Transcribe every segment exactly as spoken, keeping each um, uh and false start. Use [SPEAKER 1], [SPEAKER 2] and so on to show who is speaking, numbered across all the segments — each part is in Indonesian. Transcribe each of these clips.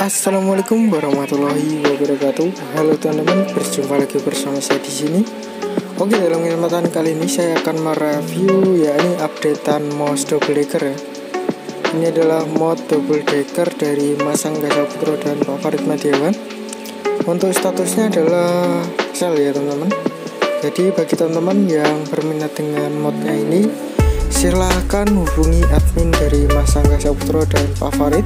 [SPEAKER 1] Assalamualaikum warahmatullahi wabarakatuh. Halo teman-teman, berjumpa lagi bersama saya di sini. Oke, dalam kesempatan kali ini saya akan mereview yakni updatean mouse double decker ya. Ini adalah mod double decker dari Mas Angga Saputro dan Pak Farid Madiawan. Untuk statusnya adalah sell ya teman-teman. Jadi bagi teman-teman yang berminat dengan modnya ini, silahkan hubungi admin dari Mas Angga Saputro dan Pak Farid.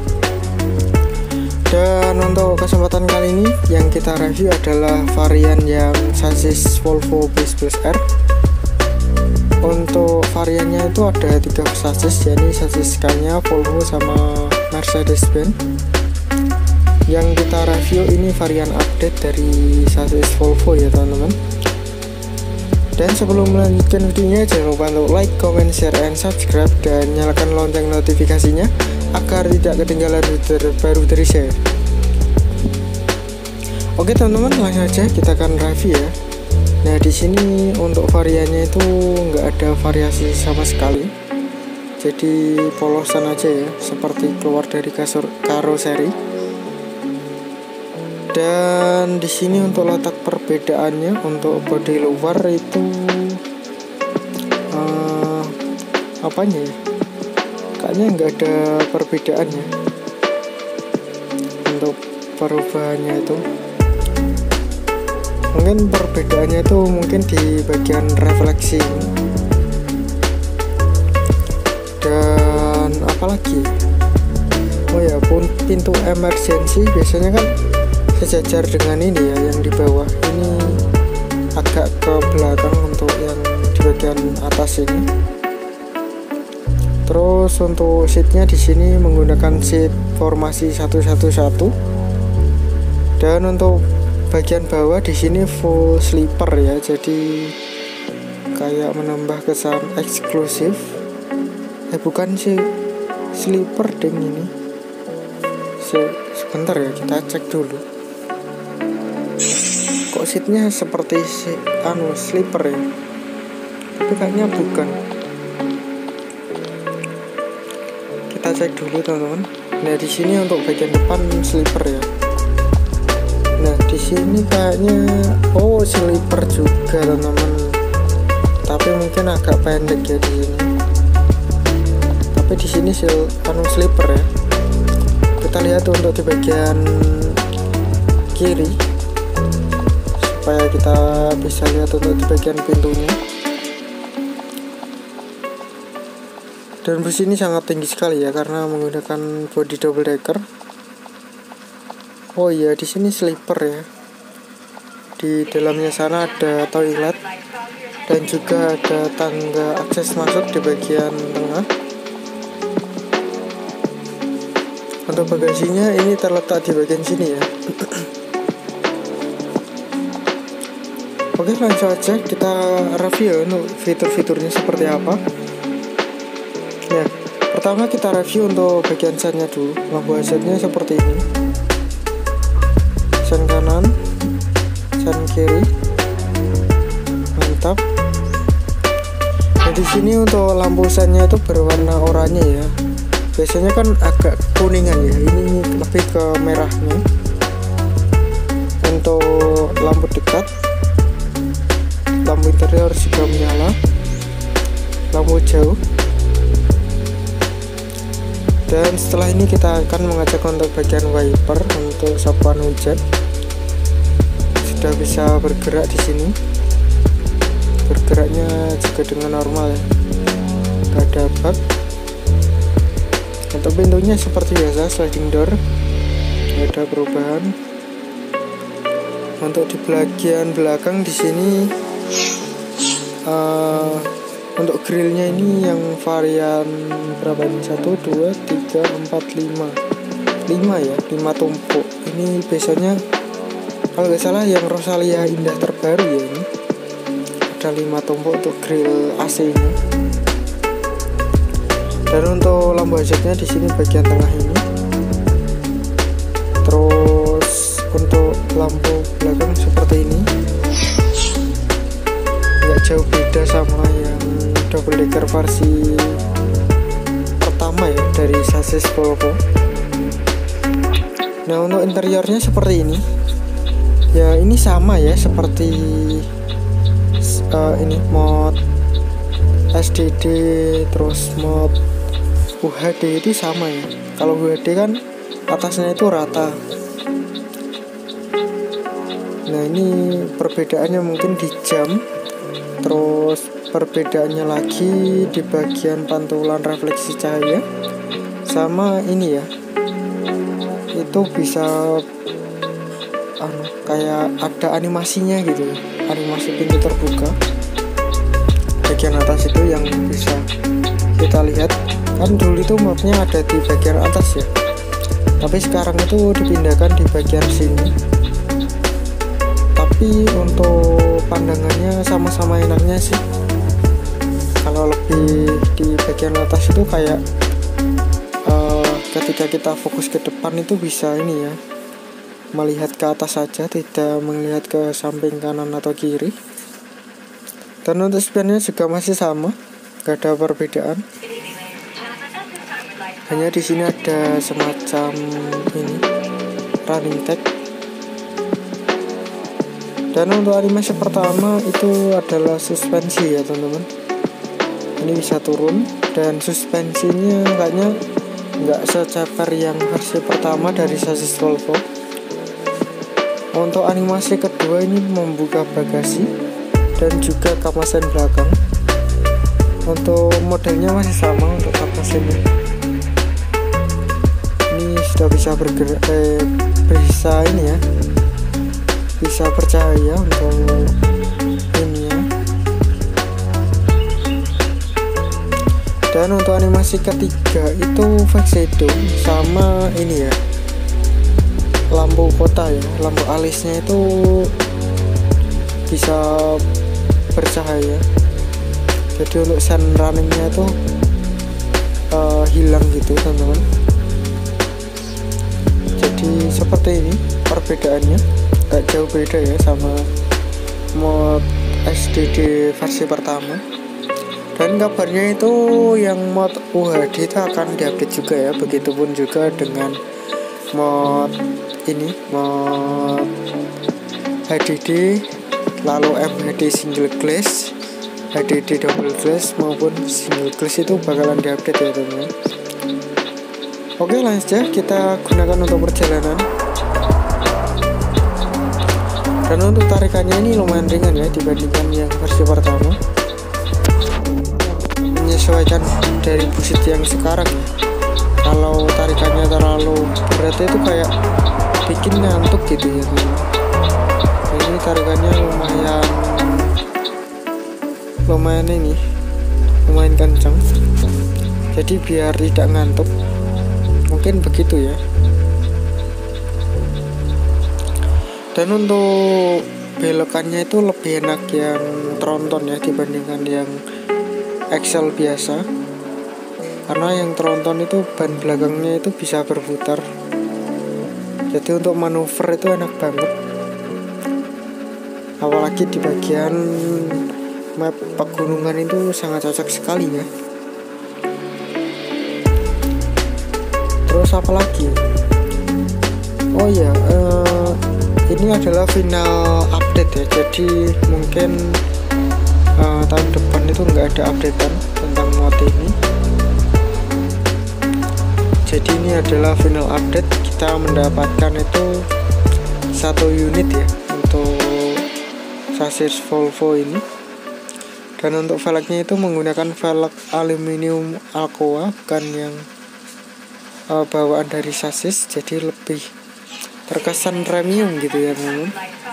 [SPEAKER 1] Dan untuk kesempatan kali ini yang kita review adalah varian yang sasis Volvo Base Plus R. Untuk variannya itu ada tiga sasis, yakni sasis Scania, Volvo sama Mercedes-Benz. Yang kita review ini varian update dari sasis Volvo ya teman-teman. Dan sebelum melanjutkan videonya, jangan lupa untuk like, comment, share, and subscribe, dan nyalakan lonceng notifikasinya agar tidak ketinggalan video terbaru dari saya. Oke teman-teman, langsung aja kita akan review ya. Nah di sini untuk variannya itu nggak ada variasi sama sekali, jadi polosan aja ya, seperti keluar dari kasur karoseri. Dan di sini untuk letak perbedaannya, untuk bodi luar itu uh, apanya ya? Kayaknya nggak ada perbedaannya untuk perubahannya itu. Mungkin perbedaannya itu mungkin di bagian refleksi. Dan apalagi? Oh ya, pun pintu emergency biasanya kan sejajar dengan ini ya, yang di bawah ini agak ke belakang untuk yang di bagian atas ini. Terus untuk seatnya di sini menggunakan seat formasi satu satu satu. Dan untuk bagian bawah di sini full sleeper ya, jadi kayak menambah kesan eksklusif. Eh bukan sih sleeper ding ini. Se sebentar ya, kita cek dulu. Kok seatnya seperti si anu sleeper ya? Tapi kayaknya bukan. Kita cek dulu teman-teman. Nah di sini untuk bagian depan sleeper ya. Nah di sini kayaknya oh sleeper juga teman-teman, tapi mungkin agak pendek ya di sini. Tapi di sini sil anu sleeper ya. Kita lihat untuk di bagian kiri supaya kita bisa lihat untuk di bagian pintunya. Dan bus ini sangat tinggi sekali ya karena menggunakan body double decker. Oh iya, di sini sleeper ya. Di dalamnya sana ada toilet dan juga ada tangga akses masuk di bagian tengah. Untuk bagasinya ini terletak di bagian sini ya. Oke, langsung aja kita review untuk fitur-fiturnya seperti apa. Ya, pertama kita review untuk bagian setnya dulu. Lampu hazardnya seperti ini. Sen kanan, sen kiri, mantap. Nah di sini untuk lampu sennya itu berwarna oranye ya. Biasanya kan agak kuningan ya. Ini lebih ke merahnya. Untuk lampu dekat, lampu interior juga menyala. Lampu jauh. Dan setelah ini kita akan mengajak untuk bagian wiper untuk sapuan hujan. Sudah bisa bergerak di sini. Bergeraknya juga dengan normal ya. Gak ada bug. Untuk pintunya seperti biasa, sliding door. Gak ada perubahan. Untuk di bagian belakang di sini uh, untuk grillnya ini yang varian berapa ini? satu, dua, tiga, empat, lima lima ya, lima tumpuk. Ini biasanya kalau nggak salah yang Rosalia Indah terbaru ya, ini ada lima tumpuk untuk grill A C nya. Dan untuk lampu hazardnya di sini bagian tengah ini. Terus untuk lampu belakang seperti ini, nggak jauh beda sama yang double decker versi pertama ya dari sasis Volvo. Nah untuk interiornya seperti ini. Ya ini sama ya seperti uh, ini mod S D D terus mod U H D itu sama ya. Kalau U H D kan atasnya itu rata. Nah ini perbedaannya mungkin di jam. Terus perbedaannya lagi di bagian pantulan refleksi cahaya. Sama ini ya, itu bisa anu, kayak ada animasinya gitu, animasi pintu terbuka bagian atas itu yang bisa kita lihat. Kan dulu itu modnya ada di bagian atas ya, tapi sekarang itu dipindahkan di bagian sini. Tapi untuk pandangannya sama-sama enaknya sih. Kalau lebih di bagian atas itu kayak uh, ketika kita fokus ke depan itu bisa ini ya, melihat ke atas saja, tidak melihat ke samping kanan atau kiri. Dan untuk spionnya juga masih sama, gak ada perbedaan. Hanya di sini ada semacam ini running tag. Dan untuk animasi pertama itu adalah suspensi ya teman-teman. Ini bisa turun dan suspensinya kayaknya nggak seceper yang versi pertama dari sasis Volvo. Untuk animasi kedua ini membuka bagasi dan juga kap mesin belakang. Untuk modelnya masih sama untuk kap mesinnya. Ini sudah bisa bergerak, eh, bisa ini ya, bisa percaya untuk ini ya. Dan untuk animasi ketiga itu fake shadow sama ini ya, lampu kota ya, lampu alisnya itu bisa bercahaya. Jadi untuk sun runningnya itu uh, hilang gitu teman-teman. Jadi seperti ini perbedaannya, gak jauh beda ya sama mod S D D versi pertama. Dan kabarnya itu yang mod U H D itu akan diupdate juga ya. Begitupun juga dengan mod ini, mod H D D, lalu M H D single glass, H D D double glass maupun single glass itu bakalan diupdate ya teman-teman. Oke, lanjut ya, kita gunakan untuk perjalanan. Dan untuk tarikannya ini lumayan ringan ya dibandingkan yang versi pertama, menyesuaikan dari busit yang sekarang ya. Kalau tarikannya terlalu berat itu kayak bikin ngantuk gitu ya teman. Ini tarikannya lumayan lumayan ini lumayan kencang, jadi biar tidak ngantuk, mungkin begitu ya. Dan untuk belokannya itu lebih enak yang tronton ya dibandingkan yang Excel biasa, karena yang tronton itu ban belakangnya itu bisa berputar, jadi untuk manuver itu enak banget. Apalagi di bagian map pegunungan itu sangat cocok sekali ya. Terus apa lagi? Oh ya, uh, ini adalah final update ya. Jadi mungkin uh, tahun depan itu nggak ada updatean tentang mod ini. Jadi ini adalah final update. Kita mendapatkan itu satu unit ya untuk sasis Volvo ini. Dan untuk velgnya itu menggunakan velg aluminium Alcoa, bukan yang uh, bawaan dari sasis, jadi lebih terkesan premium gitu ya teman-teman.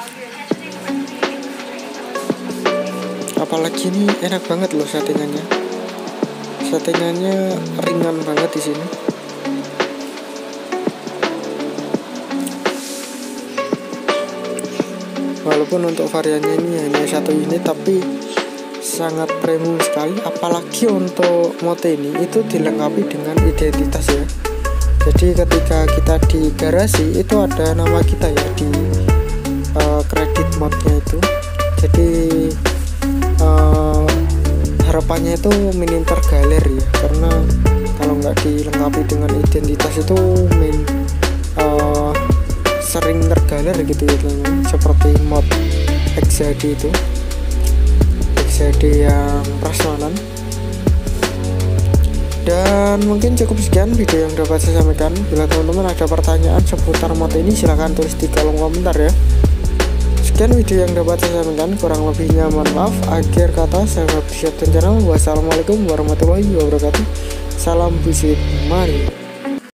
[SPEAKER 1] Apalagi ini enak banget loh settingannya. Settingannya ringan banget di sini. Walaupun untuk variannya ini hanya satu unit, tapi sangat premium sekali. Apalagi untuk mod ini itu dilengkapi dengan identitas ya. Jadi ketika kita di garasi itu ada nama kita ya di uh, kredit modnya itu. Jadi uh, harapannya itu minim tergaler ya, karena kalau nggak dilengkapi dengan identitas itu min uh, sering tergaler gitu ya teman-teman, seperti mod X H D itu, X H D yang prasmanan. Dan mungkin cukup sekian video yang dapat saya sampaikan. Bila teman-teman ada pertanyaan seputar mod ini, silahkan tulis di kolom komentar ya. Sekian video yang dapat saya sampaikan, kurang lebihnya mohon maaf. Akhir kata saya Fabrizio channel. Wassalamualaikum warahmatullahi wabarakatuh. Salam busit, mari.